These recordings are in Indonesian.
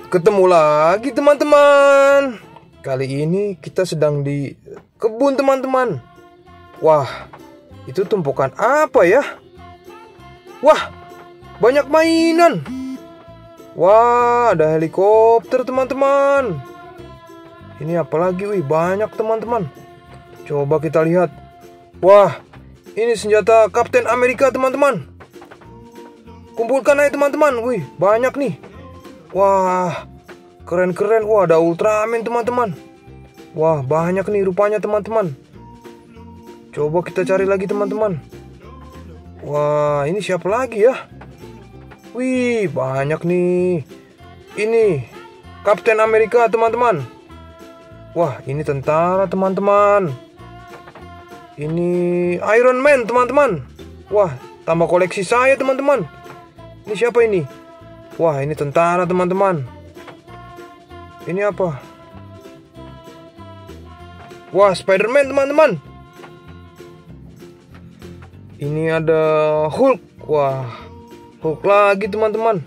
Ketemu lagi teman-teman. Kali ini kita sedang di kebun teman-teman. Wah, itu tumpukan apa ya? Wah, banyak mainan. Wah, ada helikopter teman-teman. Ini apa lagi? Wih, banyak teman-teman. Coba kita lihat. Wah, ini senjata Kapten Amerika teman-teman. Kumpulkan aja teman-teman. Wih, banyak nih. Wah, keren-keren. Wah, ada Ultraman teman-teman. Wah, banyak nih rupanya teman-teman. Coba kita cari lagi teman-teman. Wah, ini siapa lagi ya? Wih, banyak nih. Ini Kapten Amerika teman-teman. Wah, ini tentara teman-teman. Ini Iron Man teman-teman. Wah, tambah koleksi saya teman-teman. Ini siapa ini? Wah, ini tentara teman-teman. Ini apa? Wah, Spider-Man teman-teman. Ini ada Hulk. Wah, Hulk lagi teman-teman.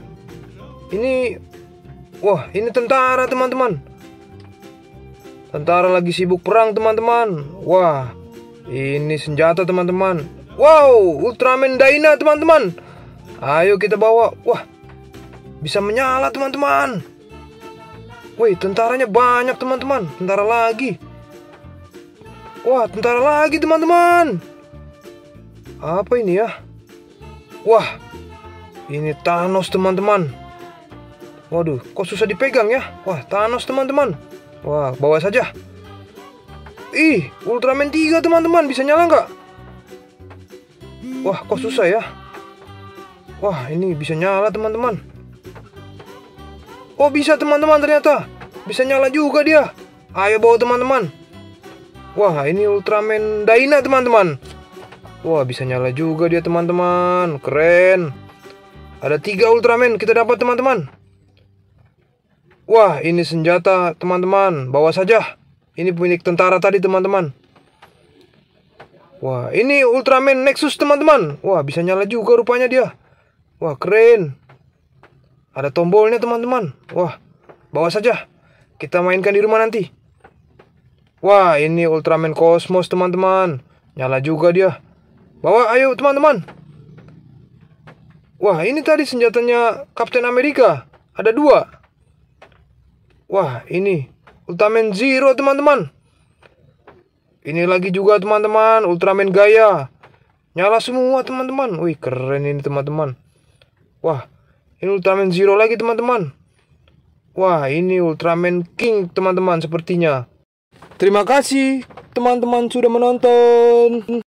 Wah, ini tentara teman-teman. Tentara lagi sibuk perang teman-teman. Wah, ini senjata teman-teman. Wow, Ultraman Dyna teman-teman. Ayo kita bawa. Wah, bisa menyala teman-teman. Wih, tentaranya banyak teman-teman. Tentara lagi. Wah, tentara lagi teman-teman. Apa ini ya? Wah, ini Thanos teman-teman. Waduh, kok susah dipegang ya? Wah, Thanos teman-teman. Wah, bawa saja. Ih, Ultraman 3 teman-teman. Bisa nyala nggak? Wah, kok susah ya? Wah, ini bisa nyala teman-teman. Oh, bisa teman-teman ternyata. Bisa nyala juga dia. Ayo bawa teman-teman. Wah, ini Ultraman Dyna teman-teman. Wah, bisa nyala juga dia teman-teman. Keren. Ada 3 Ultraman kita dapat teman-teman. Wah, ini senjata teman-teman. Bawa saja. Ini milik tentara tadi teman-teman. Wah, ini Ultraman Nexus teman-teman. Wah, bisa nyala juga rupanya dia. Wah, keren. Ada tombolnya teman-teman. Wah, bawa saja. Kita mainkan di rumah nanti. Wah, ini Ultraman Cosmos teman-teman. Nyala juga dia. Bawa, ayo teman-teman. Wah, ini tadi senjatanya Kapten Amerika. Ada 2. Wah, ini Ultraman Zero teman-teman. Ini lagi juga teman-teman. Ultraman Gaia. Nyala semua teman-teman. Wih, keren ini teman-teman. Wah, ini Ultraman Zero lagi teman-teman. Wah, ini Ultraman King teman-teman sepertinya. Terima kasih teman-teman sudah menonton.